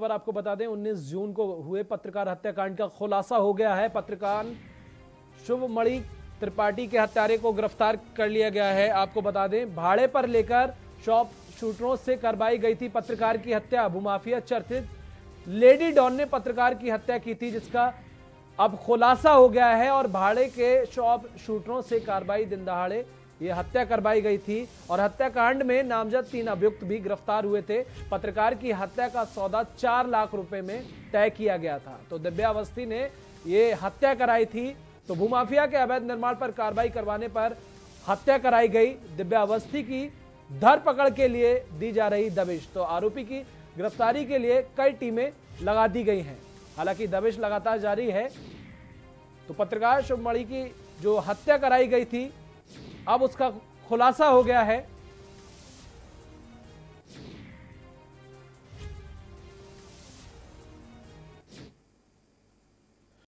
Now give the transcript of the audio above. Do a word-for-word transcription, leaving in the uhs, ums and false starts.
पर आपको बता दें उन्नीस जून को हुए पत्रकार हत्याकांड का खुलासा हो गया है। पत्रकार शुभमणि त्रिपाठी के हत्यारे को गिरफ्तार कर लिया गया है। आपको बता दें भाड़े पर लेकर शॉप शूटरों से करवाई गई थी पत्रकार की हत्या। भूमाफिया चर्चित लेडी डॉन ने पत्रकार की हत्या की थी, जिसका अब खुलासा हो गया है और भाड़े के शॉप शूटरों से कार्रवाई दिन दहाड़े ये हत्या करवाई गई थी और हत्याकांड में नामजद तीन अभियुक्त भी गिरफ्तार हुए थे। पत्रकार की हत्या का सौदा चार लाख रुपए में तय किया गया था। तो दिव्या अवस्थी ने ये हत्या कराई थी। तो भूमाफिया के अवैध निर्माण पर कार्रवाई करवाने पर हत्या कराई गई। दिव्या अवस्थी की धरपकड़ के लिए दी जा रही दबिश। तो आरोपी की गिरफ्तारी के लिए कई टीमें लगा दी गई हैं। हालांकि दबिश लगातार जारी है। तो पत्रकार शुभमणि की जो हत्या कराई गई थी अब उसका खुलासा हो गया है।